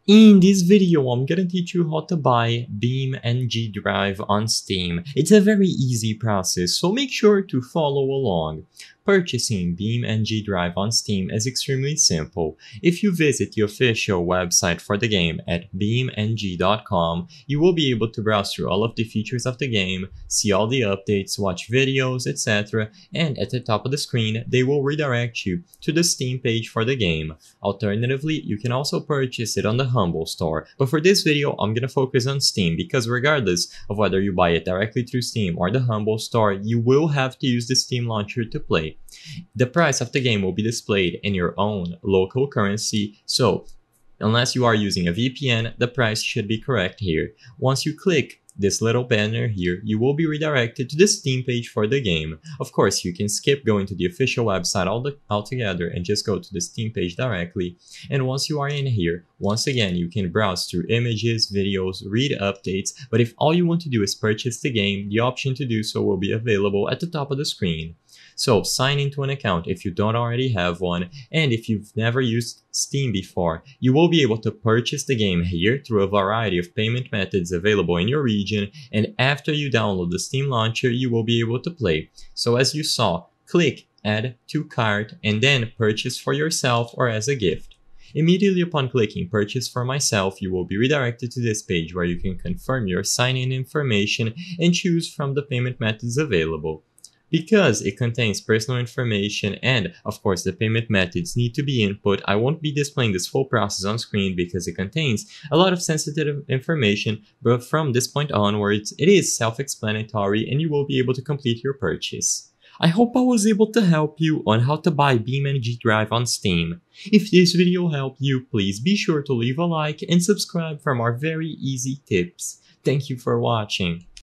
In this video, I'm gonna teach you how to buy Beamng Drive on Steam. It's a very easy process, so make sure to follow along. Purchasing Beamng Drive on Steam is extremely simple. If you visit the official website for the game at beamng.com, you will be able to browse through all of the features of the game, see all the updates, watch videos, etc. And at the top of the screen, they will redirect you to the Steam page for the game. Alternatively, you can also purchase it on the Humble Store, but for this video, I'm gonna focus on Steam because regardless of whether you buy it directly through Steam or the Humble Store, you will have to use the Steam launcher to play. The price of the game will be displayed in your own local currency, so unless you are using a VPN, the price should be correct here. Once you click this little banner here, you will be redirected to the Steam page for the game. Of course, you can skip going to the official website altogether and just go to the Steam page directly. And once you are in here, once again, you can browse through images, videos, read updates, but if all you want to do is purchase the game, the option to do so will be available at the top of the screen. So sign into an account if you don't already have one, and if you've never used Steam before, you will be able to purchase the game here through a variety of payment methods available in your region, and after you download the Steam launcher, you will be able to play. So as you saw, click Add to Cart and then purchase for yourself or as a gift. Immediately upon clicking Purchase for Myself, you will be redirected to this page where you can confirm your sign-in information and choose from the payment methods available. Because it contains personal information and, of course, the payment methods need to be input, I won't be displaying this full process on screen because it contains a lot of sensitive information, but from this point onwards, it is self-explanatory and you will be able to complete your purchase. I hope I was able to help you on how to buy Beamng Drive on Steam. If this video helped you, please be sure to leave a like and subscribe for more very easy tips. Thank you for watching.